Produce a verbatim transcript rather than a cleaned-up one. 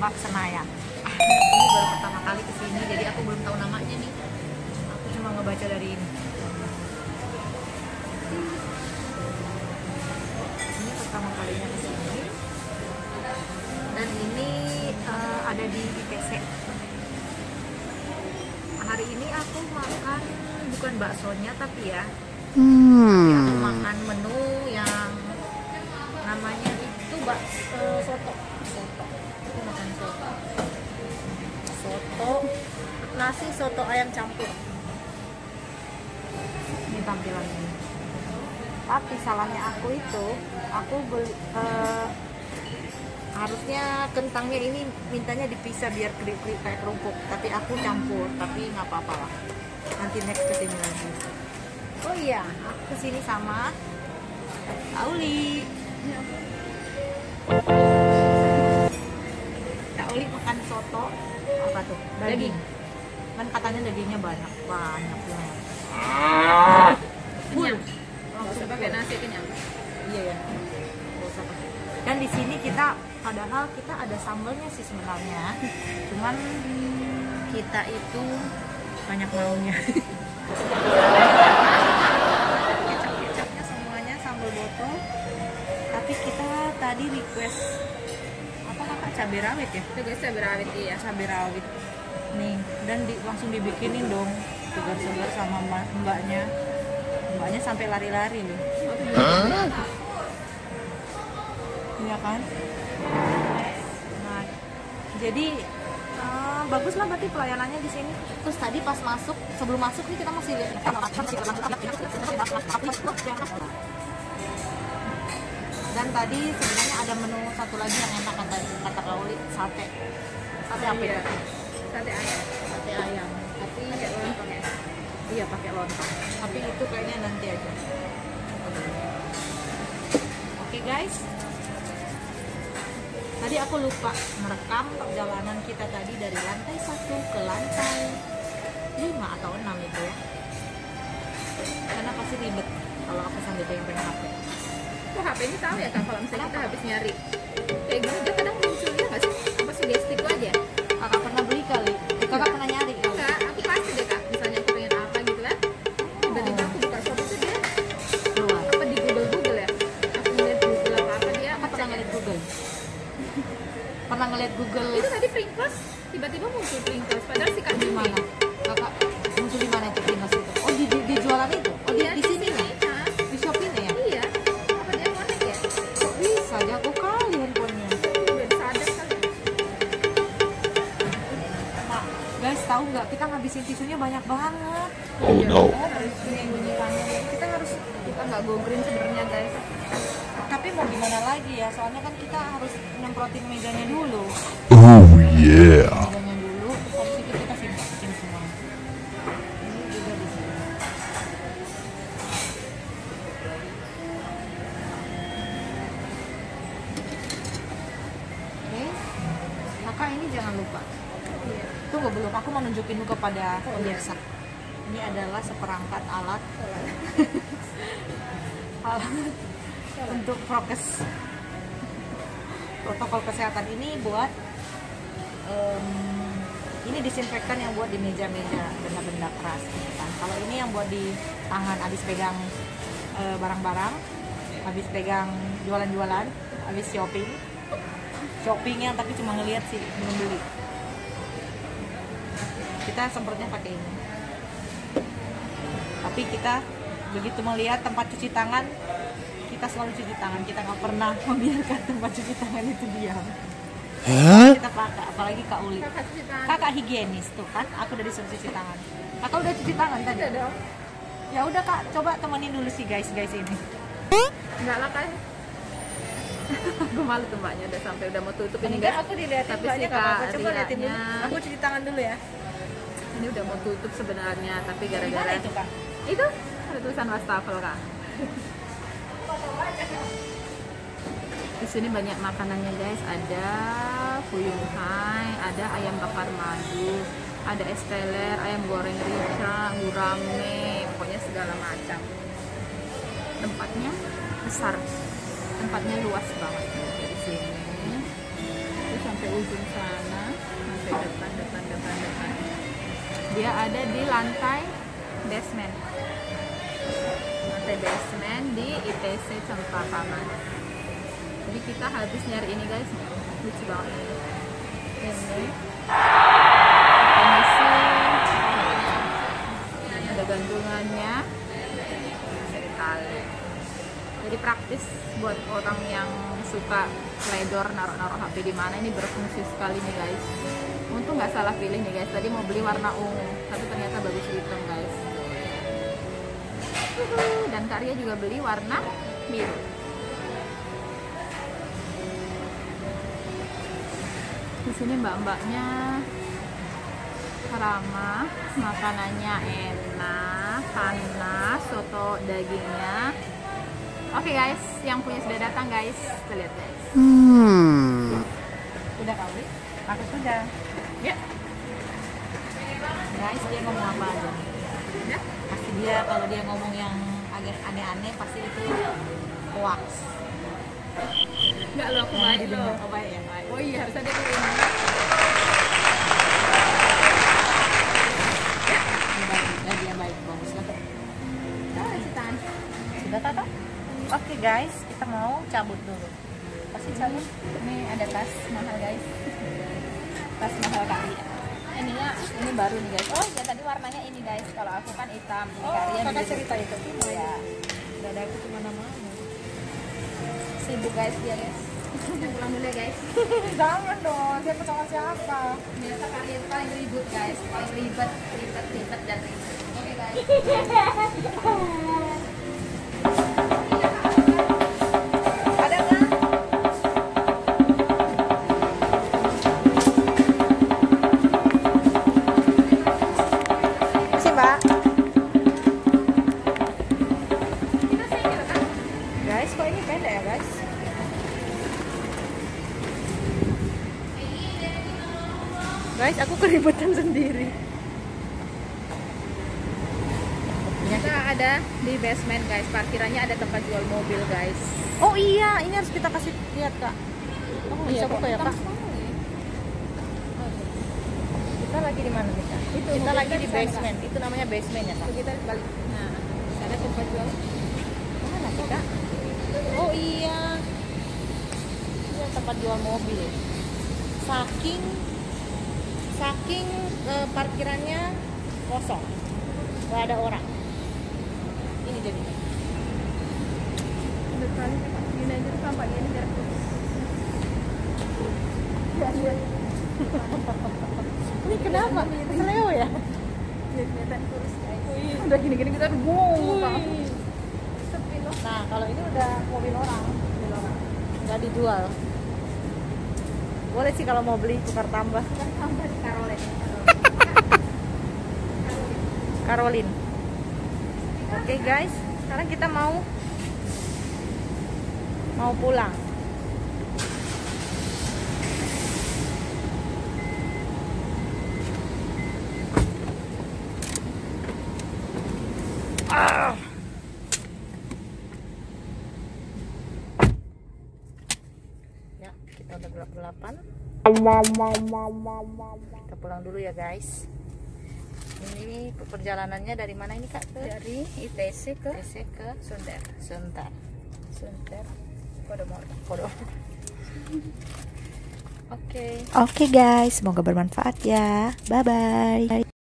Lembak Senayan. Ah, ini baru pertama kali kesini, jadi aku belum tahu namanya nih. Aku cuma ngebaca dari ini. Ini pertama kalinya kesini. Dan ini uh, ada di I T C. Hari ini aku makan bukan baksonya tapi ya, Hmm. tapi aku makan menu yang namanya itu bak uh, soto. Soto. Aku makan soto. Soto nasi soto ayam campur. Ini tampilannya. Tapi salahnya aku itu, aku beli uh, harusnya kentangnya ini mintanya dipisah biar keripik kayak kerupuk, tapi aku campur, tapi nggak apa-apa lah, nanti next kesini lagi. Oh iya, aku kesini sama Kak Uli. Kak Uli makan soto apa tuh? Daging. Kan katanya dagingnya banyak banyak banget. Kenyang. Langsung pakai nasi kenyang. Iya ya. Nggak usah pakai. Dan di sini kita padahal kita ada sambalnya sih sebenarnya, cuman kita itu banyak maunya. Kecap-kecapnya semuanya sambal botol, tapi kita tadi request apa kakak, cabai rawit ya? Itu guys cabai rawit iya. Cabai rawit nih, dan di, langsung dibikinin dong segar-segar sama mbaknya. Mbaknya sampai lari-lari loh. Iya kan? Nah, jadi uh, bagus lah berarti pelayanannya di sini. Terus tadi pas masuk, sebelum masuk nih kita masih lihat. Dan tadi sebenarnya ada menu satu lagi yang enak kata kata Kauli, sate. Sate apa ya? Sate ayam. Sate ayam. Tapi Pakai lontong ya. iya pakai lontong. Tapi itu kayaknya nanti aja. Oke guys. Tadi aku lupa merekam perjalanan kita tadi dari lantai satu ke lantai lima atau enam itu ya. Karena pasti ribet kalau aku sambil pegang H P. Kok H P ini tahu ya Kak kalau misalnya kita habis nyari kayak gini dia kadang munculnya nggak sih? Apa sugesti itu aja? Kakak pernah beli kali? Eh, kakak pernah nyari kali? Enggak, aku pasti deh Kak. Misalnya aku pengen apa gitu kan. Tiba-tiba aku buka shop itu dia Keluar. apa di Google Google ya? Aku ngeliat Google apa apa dia Aku pernah ngeliat Google. Pernah ngeliat Google itu tadi Pringles tiba-tiba muncul Pringles padahal si Kak di Jumi. mana? Kakak muncul di mana itu Pringles itu? Oh di, di, di jualan itu? Oh di, Iya, di sini ya? Hah? Di Shopee nih ya? Iya. Apa dia connect ya? Kok bisa? Jago kali handphonenya. Udah sadar kali. Nah, guys tahu nggak? Kita ngabisin tisunya banyak banget. Oh no. Oh, harus bunyi-bunyikannya. Jadi kita harus, Kita nggak go green sebenarnya guys. tapi mau gimana lagi ya? Soalnya kan kita harus nyemprotin mejanya dulu. Oh yeah. Mejanya dulu, terus habis itu kita simpan semua. Ini juga di sini. Oke, kakak ini jangan lupa. Tunggu belum, aku mau nunjukin dulu kepada pemirsa. Ini adalah seperangkat alat alat untuk prokes protokol kesehatan ini buat um, ini disinfektan yang buat di meja-meja benda-benda keras gitu kan. Kalau ini yang buat di tangan, habis pegang eh, barang-barang, habis pegang jualan-jualan, habis shopping shoppingnya tapi cuma ngeliat sih, belum beli. Kita semprotnya pakai ini, tapi kita begitu melihat tempat cuci tangan, kita selalu cuci tangan, kita nggak pernah membiarkan tempat cuci tangan itu diam. Hah? Kita pakai, apalagi Kak Uli, Kakak cuci tangan. kakak higienis tuh kan, aku udah disuruh cuci tangan. Kakak udah cuci tangan tadi? Udah dong. Ya udah Kak, coba temenin dulu sih guys guys ini. Enggak lah kan. Gue malu tuh mbaknya udah sampai udah mau tutup ini Enggak, guys. aku dilihatin Tapi mbaknya sih, nggak apa-apa. Kak, Coba liatin dulu. liatnya. Aku cuci tangan dulu ya. Ini udah mau tutup sebenarnya tapi Gimana gara-gara itu Kak? itu ada tulisan wastafel Kak. Di sini banyak makanannya guys, ada fuyung hai, ada ayam bakar madu, ada es teler, ayam goreng rica, gurame, pokoknya segala macam. Tempatnya besar, tempatnya luas banget di sini. Terus sampai sampai ujung sana, sampai depan depan depan depan. Dia ada di lantai basement, lantai basement di I T C Cempaka Mas. Jadi kita habis nyari ini guys, lucu banget ini. Ini, ini sih ada gantungannya, bisa ditali. Jadi praktis buat orang yang suka sledor naruh-naruh H P di mana, ini berfungsi sekali nih guys. Untung nggak salah pilih nih guys. Tadi mau beli warna ungu, tapi ternyata bagus hitam guys. Dan Karya juga beli warna biru. Di sini mbak-mbaknya ramah, makanannya enak, panas, soto dagingnya. Oke okay guys, yang punya sudah datang guys, kita lihat guys. Hmm. Udah kali? Aku sudah. Ya. Guys, dia ngomong apa aja? Ya. Pasti dia kalau dia ngomong yang agak aneh-aneh pasti itu hoax. Enggak lo, aku baik lo. Oh, baik ya, baik. Oh iya, harus ada tuh ini. Ya, dia baik, bagus lah. Oh, citaan. Sudah Tata? Oke guys, kita mau cabut dulu. Pasti cabut. Ini ada tas mahal guys. Tas mahal Karya. Ininya ini baru nih guys. Oh ya tadi warnanya ini guys. Kalau aku kan hitam. Ini Karya kakak beda. cerita itu cuma Ya. Dada aku kemana-mana. Sibuk guys dia guys. Pulang dulu ya guys. Jangan dong, siapa sama siapa? Biasa Karya itu paling ribut guys. Paling ribet, ribet, ribet dan ribet. Oke guys. Ada nggak? Sih mbak. Kita sini kan. Guys, kok ini pendek ya guys? Guys, aku keributan sendiri. Kita ada di basement guys. Parkirannya ada tempat jual mobil guys. Oh iya, ini harus kita kasih lihat kak. Kamu bisa foto ya kak? Kita lagi di mana nih kak? Itu, kita mobil lagi kita di di sana, basement. Itu namanya basement ya kak? Kita balik. Nah, ada tempat jual. Mana sih kak? Oh iya, ini tempat jual mobil. Saking saking eh, parkirannya kosong, nggak ada orang. Ini jadi. Udah kali gini aja tuh sampai gini biar kurus. Ya, ya. Ini kenapa? Seleo ya? Biar kelihatan kurus guys. Udah gini-gini kita udah bongong. Sepi loh. Nah, kalau ini udah mobil orang, mobil orang. Nggak dijual. Boleh sih kalau mau beli tukar tambah. Kan tambah di Caroline. Caroline. Oke guys, sekarang kita mau mau pulang. Ah. Ya, kita udah gelap gelapan. Kita pulang dulu ya guys. Ini perjalanannya dari mana ini kak? Dari I T C ke I T C ke Sunter. Sunter. Sunter. Podomoro. Podomoro. Oke. Oke guys, semoga bermanfaat ya. Bye bye.